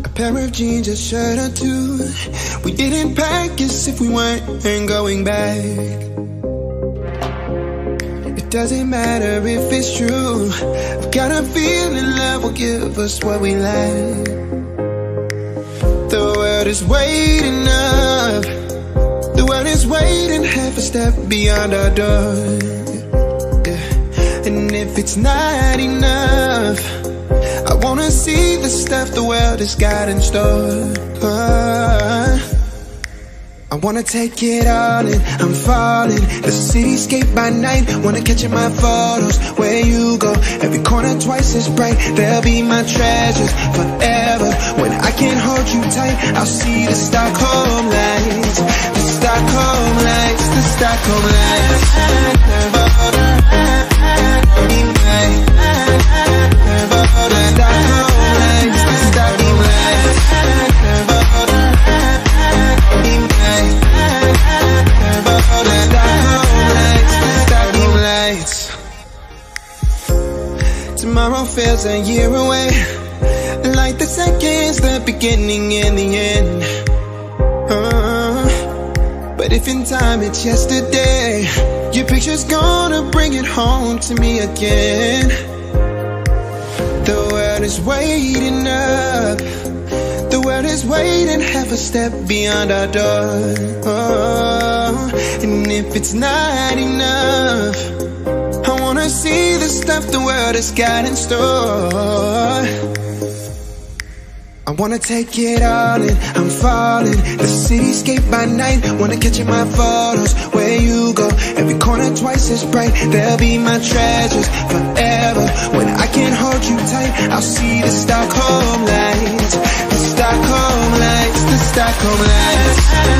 A pair of jeans, a shirt or two. We didn't pack as if we weren't going back. It doesn't matter if it's true. I've got a feeling love will give us what we lack. The world is waiting up. The world is waiting half a step beyond our door. Yeah. And if it's not enough, I wanna see the stuff the world has got in store. I wanna take it all in, I'm falling. The cityscape by night, wanna catch in my photos. Where you go, every corner twice as bright. They'll be my treasures forever. When I can't hold you tight, I'll see the Stockholm lights. The Stockholm lights, the Stockholm lights. Tomorrow feels a year away, like the seconds, the beginning and the end. But if in time it's yesterday, your picture's gonna bring it home to me again. The world is waiting up. The world is waiting half a step beyond our door. And if it's not enough, I wanna see the stuff the world has got in store. I wanna take it all in, I'm falling. The cityscape by night, wanna catch in my photos. Where you go, every corner twice as bright. They'll be my treasures forever. When I can't hold you tight, I'll see the Stockholm lights. The Stockholm lights, the Stockholm lights.